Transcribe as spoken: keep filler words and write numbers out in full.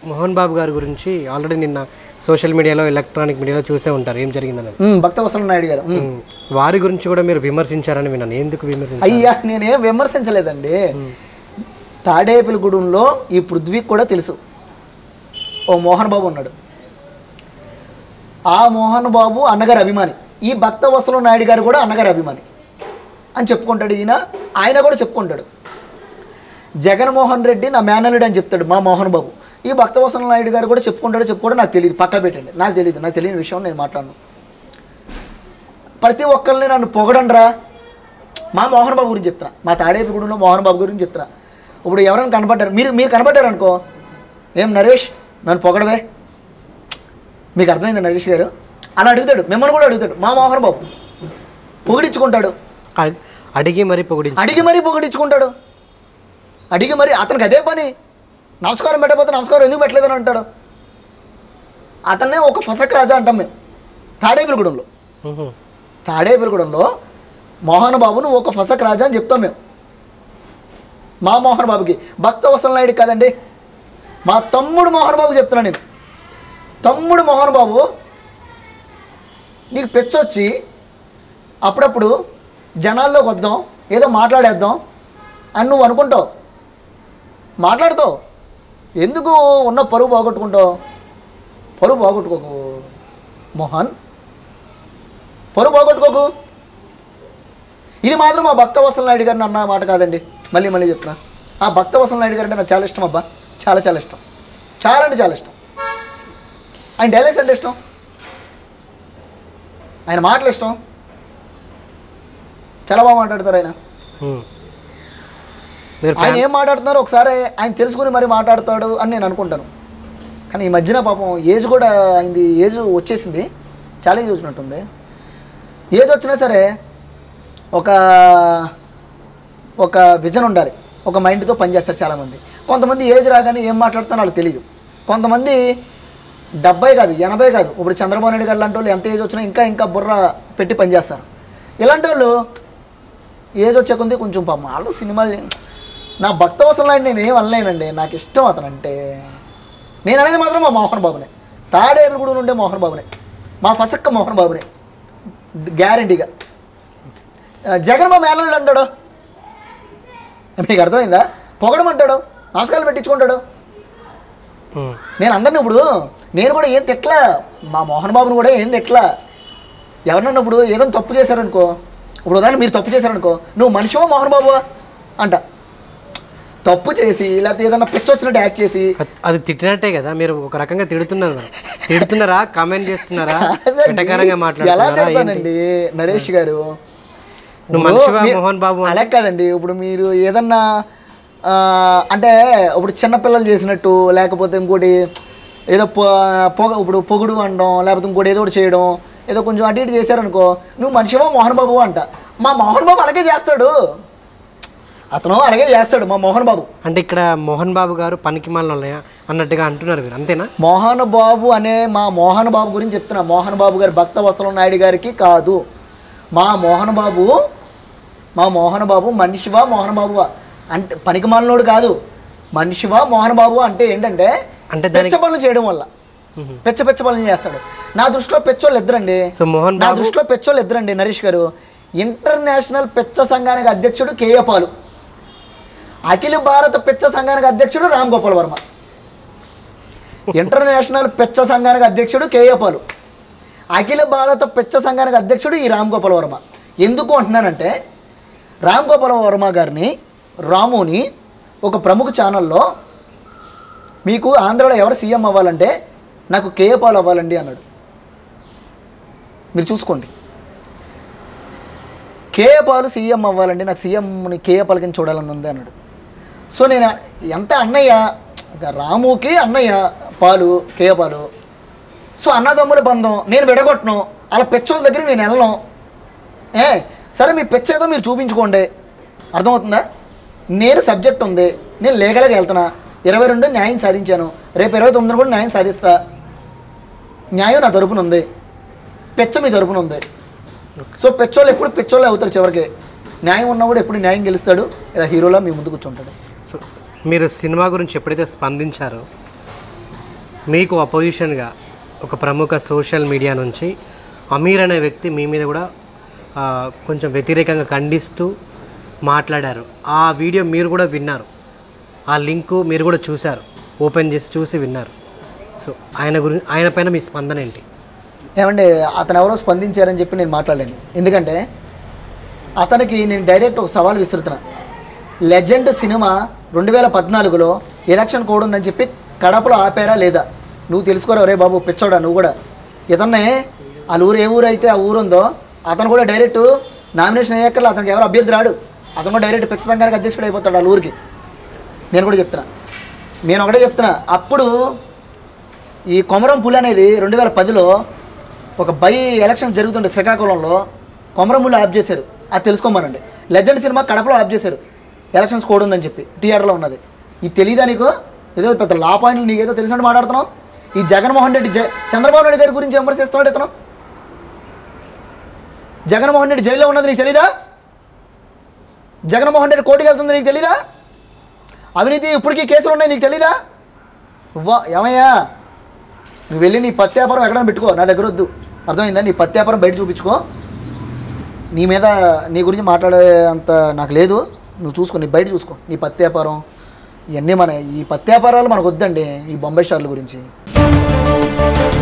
మోహన్ బాబు గారి గురించి ఆల్రెడీ నిన్న సోషల్ మీడియాలో ఎలక్ట్రానిక్ మీడియాలో చూసే ఉంటారు ఏం జరిగిందని. భక్తవత్సల నాయుడు గారు వారి గురించి కూడా మీరు విమర్శించారని విన్నాను. ఎందుకు విమర్శించారు? అయ్యా నేనేం విమర్శించలేదండి. తాడేపల్లిగూడెంలో ఈ పృథ్వీకి కూడా తెలుసు ఓ మోహన్ బాబు ఉన్నాడు. ఆ మోహన్ బాబు అన్నగారి అభిమాని, ఈ భక్తవత్సల నాయుడు గారు కూడా అన్నగారి అభిమాని అని చెప్పుకుంటాడు. ఈయన ఆయన కూడా చెప్పుకుంటాడు. జగన్మోహన్ రెడ్డి నా మేనల్లుడు అని చెప్తాడు మా మోహన్ బాబు. ఈ భక్తవత్సల నాయుడు గారు కూడా చెప్పుకుంటాడు చెప్పుకోవడం నాకు తెలియదు, పక్క పెట్టండి, నాకు తెలియదు, నాకు తెలియని విషయం నేను మాట్లాడను. ప్రతి ఒక్కరిని నన్ను పొగడండ్రా మా మోహన్ బాబు గురించి చెప్తున్నా, మా తాడేపల్లిగూడెంలో మోహన్ బాబు గురించి చెప్తున్నా. ఇప్పుడు ఎవరైనా కనపడ్డారు, మీరు మీరు కనపడ్డారు అనుకో, ఏం నరేష్ నన్ను పొగడవే, మీకు అర్థమైంది నరేష్ గారు అలా అడుగుతాడు, మిమ్మల్ని కూడా అడుగుతాడు. మా మోహన్ బాబు పొగిడించుకుంటాడు, అడిగి మరీ పొగిడి అడిగి మరీ పొగిడించుకుంటాడు, అడిగి మరి అతనికి అదే పని. నమస్కారం పెట్టకపోతే నమస్కారం ఎందుకు పెట్టలేదని అంటాడు. అతన్నే ఒక ఫసక్ రాజా అంటాం మేము తాడేపల్లిగూడెంలో. తాడేపల్లిగూడెంలో మోహన్ బాబును ఒక ఫసక్ రాజా అని చెప్తాం మేము. మా మోహన్ బాబుకి, భక్తవత్సల నాయుడు కాదండి, మా తమ్ముడు మోహన్ బాబు చెప్తున్నా నేను. తమ్ముడు మోహన్ బాబు నీకు పెచ్చొచ్చి అప్పుడప్పుడు జనాల్లోకి వద్దాం, ఏదో మాట్లాడేద్దాం అని నువ్వు అనుకుంటావు, మాట్లాడుతావు. ఎందుకు ఉన్న పరువు పోగొట్టుకుంటావు? పరువు పోగొట్టుకోకు మోహన్, పరువు పోగొట్టుకోకు. ఇది మాత్రం మా భక్తవత్సల నాయుడు గారిని అన్న మాట కాదండి, మళ్ళీ మళ్ళీ చెప్తున్నా. ఆ భక్తవత్సల నాయుడు గారు అంటే నాకు చాలా ఇష్టం అబ్బా, చాలా చాలా ఇష్టం, చాలా అంటే చాలా ఇష్టం. ఆయన డైలాగ్స్ అంటే ఇష్టం, ఆయన మాటలు ఇష్టం, చాలా బాగా మాట్లాడతారు ఆయన. ఆయన ఏం మాట్లాడుతున్నారో ఒకసారి ఆయన తెలుసుకుని మరి మాట్లాడతాడు అని నేను అనుకుంటాను. కానీ ఈ మధ్యన పాపం ఏజ్ కూడా అయింది, ఏజ్ వచ్చేసింది, చాలా ఏజ్ వచ్చినట్టుంది. ఏజ్ వచ్చినా సరే ఒక ఒక విజన్ ఉండాలి, ఒక మైండ్తో పనిచేస్తారు చాలామంది. కొంతమంది ఏజ్ రాగానే ఏం మాట్లాడుతారో వాళ్ళకి తెలియదు. కొంతమంది డెబ్బై కాదు ఎనభై కాదు, ఇప్పుడు చంద్రబాబు నాయుడు గారు లాంటి వాళ్ళు ఎంత ఏజ్ వచ్చినా ఇంకా ఇంకా బుర్ర పెట్టి పనిచేస్తారు. ఇలాంటి వాళ్ళు ఏజ్ వచ్చే కొంది కొంచెం పాపం వాళ్ళు సినిమాలు. నా భక్తవత్సల నాయుడు నేను ఏం అనలేనండి, నాకు ఇష్టం అతను అంటే. నేను అనేది మాత్రం మా మోహన్ బాబునే, తాడేపల్లిగూడెంలో ఉండే మోహన్ బాబునే, మా ఫసక్క మోహన్ బాబునే గ్యారంటీగా. జగన్ మా మేనల్లుడు అంటాడు, మీకు అర్థమైందా? పొగడమంటాడు, నమస్కారాలు పెట్టించుకుంటాడు. నేను అందరినీ ఇప్పుడు నేను కూడా ఏం తిట్లా, మా మోహన్ బాబుని కూడా ఏం తిట్లా. ఎవరినన్నా ఇప్పుడు ఏదైనా తప్పు చేశారనుకో, ఇప్పుడు ఉదాహరణ మీరు తప్పు చేశారనుకో, నువ్వు మనిషివా మోహన్ బాబువా అంట. తప్పు చేసి లేకపోతే ఏదన్నా పిచ్చి వచ్చినట్టు యాక్ట్ చేసి అది తిట్టినట్టే కదా, మీరు ఒక రకంగా తిడుతున్నారు, తిడుతున్నారా కామెంట్ చేస్తున్నారా, ఎలా తిడతానండి నరేష్ గారు? మోహన్ బాబు అలా కాదండి. ఇప్పుడు మీరు ఏదన్నా అంటే ఇప్పుడు చిన్నపిల్లలు చేసినట్టు, లేకపోతే ఇంకోటి ఏదో పొగ ఇప్పుడు పొగుడు అనడం, లేకపోతే ఇంకోటి ఏదో ఒకటి చేయడం, ఏదో కొంచెం అటు ఇటు చేశారనుకో, నువ్వు మనిషివా మోహన్ బాబు అంట. మా మోహన్ బాబు అలాగే చేస్తాడు, అతను అలాగే చేస్తాడు మా మోహన్ బాబు. అంటే ఇక్కడ మోహన్ బాబు గారు పనికి మాలిన అన్నట్టుగా అంటున్నారు మీరు, అంతేనా? మోహన్ బాబు అనే మా మోహన్ బాబు గురించి చెప్తున్నా. మోహన్ బాబు గారు భక్తవత్సల నాయుడు గారికి కాదు, మా మోహన్ బాబు, మా మోహన్ బాబు మనిషివా మోహన్ బాబువా అంటే పనికి మాలినోడు కాదు, మనిషివా మోహన్ బాబు అంటే ఏంటంటే అంటే పెచ్చ పనులు చేయడం వల్ల పెచ్చ పెచ్చ పనులు చేస్తాడు. నా దృష్టిలో పెచ్చోళ్ళు ఇద్దరండి, నా దృష్టిలో పెచ్చోళ్ళు ఇద్దరండి నరేష్ గారు. ఇంటర్నేషనల్ పెచ్చ సంఘానికి అధ్యక్షుడు కేఏ పాలు, అఖిల భారత పెచ్చ సంఘానికి అధ్యక్షుడు రామ్ గోపాల్ వర్మ. ఇంటర్నేషనల్ పెచ్చ సంఘానికి అధ్యక్షుడు కేఏ పాలు, అఖిల భారత పెచ్చ సంఘానికి అధ్యక్షుడు ఈ రామ్ గోపాల్ వర్మ. ఎందుకు అంటున్నానంటే, రామ్ గోపాల్ వర్మ గారిని, రాముని ఒక ప్రముఖ ఛానల్లో మీకు ఆంధ్రాలో ఎవరు సీఎం అవ్వాలంటే నాకు కేఏ పాల్ అవ్వాలండి అన్నాడు. మీరు చూసుకోండి, కేఏ పాలు సీఎం అవ్వాలండి, నాకు సీఎంని కేఏ పాల్ కింద చూడాలని ఉంది అన్నాడు. సో నేను ఎంత అన్నయ్య, రాముకి అన్నయ్య పాలు కేఏ పాలు, సో అన్నదమ్ముల బంధం, నేను విడగొట్టను, అలా పెచ్చోళ్ళ దగ్గర నేను వెళ్ళను. ఏ సరే మీ పెచ్చ ఏదో మీరు చూపించుకోండి, అర్థమవుతుందా? నేను సబ్జెక్ట్ ఉంది, నేను లీగల్గా వెళ్తున్నా, ఇరవై రెండు న్యాయం సాధించాను, రేపు ఇరవై తొమ్మిది కూడా న్యాయం సాధిస్తా, న్యాయం నా తరపున ఉంది, పెచ్చ మీ తరపున ఉంది. సో పెచ్చోళ్ళు ఎప్పుడు పెచ్చోళ్ళే అవుతారు చివరికి, న్యాయం ఉన్నవాడు ఎప్పుడు న్యాయం గెలుస్తాడు, హీరోలా మీ ముందు కూర్చుంటాడు. సో మీరు సినిమా గురించి ఎప్పుడైతే స్పందించారో మీకు అపోజిషన్గా ఒక ప్రముఖ సోషల్ మీడియా నుంచి అమీర్ అనే వ్యక్తి మీ మీద కూడా ఆ, కొంచెం వ్యతిరేకంగా ఖండిస్తూ మాట్లాడారు. ఆ వీడియో మీరు కూడా విన్నారు, ఆ లింకు మీరు కూడా చూశారు, ఓపెన్ చేసి చూసి విన్నారు. సో ఆయన గురించి ఆయన పైన మీ స్పందన ఏంటి? ఏమంటే అతను ఎవరో స్పందించారని చెప్పి నేను మాట్లాడలేను. ఎందుకంటే అతనికి నేను డైరెక్ట్ ఒక సవాల్ విసురుతున్నా. లెజెండ్ సినిమా రెండు వేల పద్నాలుగులో ఎలక్షన్ కోడ్ ఉందని చెప్పి కడపలో ఆపారా లేదా? నువ్వు తెలుసుకోరా రే బాబు, పిచ్చోడా నువ్వు కూడా. ఇతన్నే వాళ్ళ ఊరు ఏ ఊరు అయితే ఆ ఊరు ఉందో అతను కూడా డైరెక్ట్ నామినేషన్ అయ్యాకల్లా అతనికి ఎవరు అభ్యర్థి రాడు, అతను కూడా డైరెక్ట్ పిచ్చ సంఘానికి అధ్యక్షుడు అయిపోతాడు వాళ్ళ ఊరికి. నేను కూడా చెప్తున్నా, నేను ఒకటే చెప్తున్నా. అప్పుడు ఈ కొమరం పులి అనేది రెండు వేల పదిలో ఒక బై ఎలక్షన్ జరుగుతుండే శ్రీకాకుళంలో కొమరం పులి ఆఫ్ చేశారు. అది తెలుసుకోమనండి. లెజెండ్ సినిమా కడపలో ఆఫ్ చేశారు ఎలక్షన్స్ కోడ్ ఉందని చెప్పి, థియేటర్లో ఉన్నది. ఇది తెలీదా నీకు? ఏదో పెద్ద లా పాయింట్లు నీకేదో తెలిసినట్టు మాట్లాడుతున్నావు. ఈ జగన్మోహన్ రెడ్డి జ చంద్రబాబు నాయుడు గారి గురించి విమర్శిస్తున్నాడు ఇతను. జగన్మోహన్ రెడ్డి జైల్లో ఉన్నది నీకు తెలీదా? జగన్మోహన్ రెడ్డి కోర్టుకి వెళ్తుంది నీకు తెలీదా? అవినీతి ఇప్పటికీ కేసులు ఉన్నాయి నీకు తెలీదా? వా ఏమయ్యా, నువ్వు వెళ్ళి నీ పత్యాపారం ఎక్కడైనా పెట్టుకో, నా దగ్గర వద్దు. అర్థమైందా? నీ పత్యాపారం బయట చూపించుకో. నీ మీద నీ గురించి మాట్లాడే అంత నాకు లేదు. నువ్వు చూసుకో, నీ బయట చూసుకో నీ పత్యాపారం ఇవన్నీ. మన ఈ పత్యాపారాలు మనకు వద్దండి, ఈ బొంబాయి స్టార్ల గురించి.